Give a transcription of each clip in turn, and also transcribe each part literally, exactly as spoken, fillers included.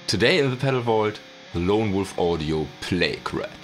Today in the pedal vault, the Lone Wolf Audio Plague Rat.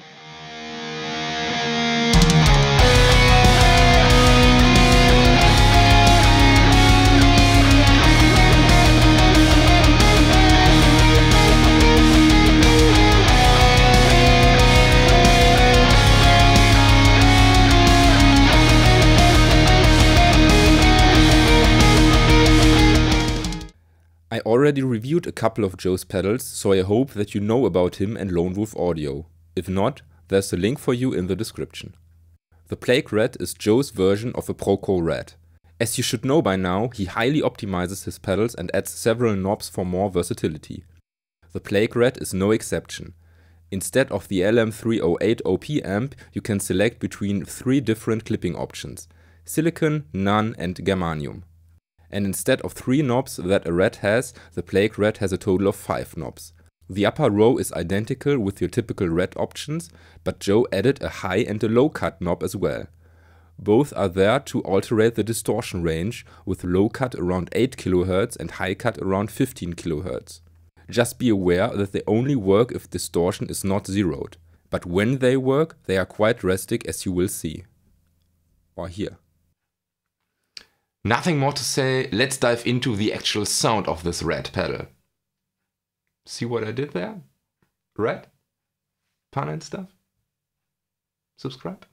I already reviewed a couple of Joe's pedals, so I hope that you know about him and Lone Wolf Audio. If not, there's a link for you in the description. The Plague Rat is Joe's version of a Proco Rat. As you should know by now, he highly optimizes his pedals and adds several knobs for more versatility. The Plague Rat is no exception. Instead of the L M three oh eight O P amp, you can select between three different clipping options: silicon, none and germanium. And instead of three knobs that a Rat has, the Plague Rat has a total of five knobs. The upper row is identical with your typical Rat options, but Joe added a high and a low cut knob as well. Both are there to alterate the distortion range, with low cut around eight kilohertz and high cut around fifteen kilohertz. Just be aware that they only work if distortion is not zeroed, but when they work, they are quite drastic, as you will see. Or hear. Nothing more to say, let's dive into the actual sound of this Rat pedal. See what I did there? Rat? Pun and stuff? Subscribe?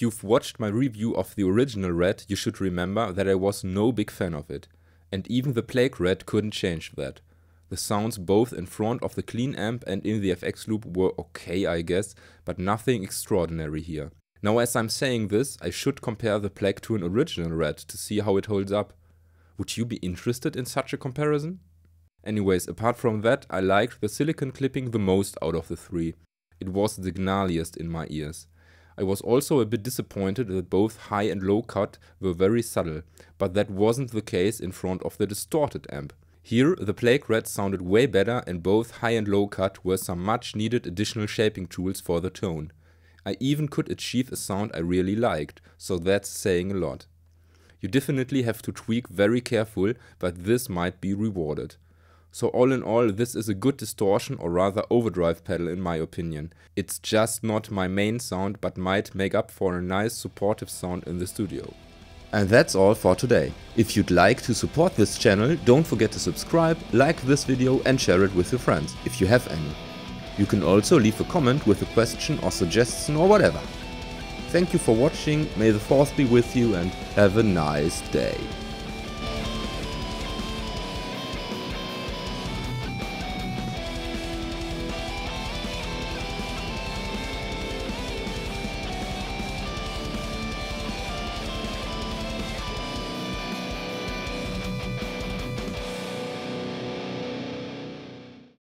If you've watched my review of the original Red, you should remember that I was no big fan of it. And even the Plague Red couldn't change that. The sounds both in front of the clean amp and in the F X loop were okay, I guess, but nothing extraordinary here. Now as I'm saying this, I should compare the Plague to an original Red to see how it holds up. Would you be interested in such a comparison? Anyways, apart from that, I liked the silicon clipping the most out of the three. It was the gnarliest in my ears. I was also a bit disappointed that both high and low cut were very subtle, but that wasn't the case in front of the distorted amp. Here, the Plague Red sounded way better and both high and low cut were some much needed additional shaping tools for the tone. I even could achieve a sound I really liked, so that's saying a lot. You definitely have to tweak very careful, but this might be rewarded. So all in all, this is a good distortion or rather overdrive pedal in my opinion. It's just not my main sound, but might make up for a nice supportive sound in the studio. And that's all for today. If you'd like to support this channel, don't forget to subscribe, like this video and share it with your friends, if you have any. You can also leave a comment with a question or suggestion or whatever. Thank you for watching, may the force be with you and have a nice day.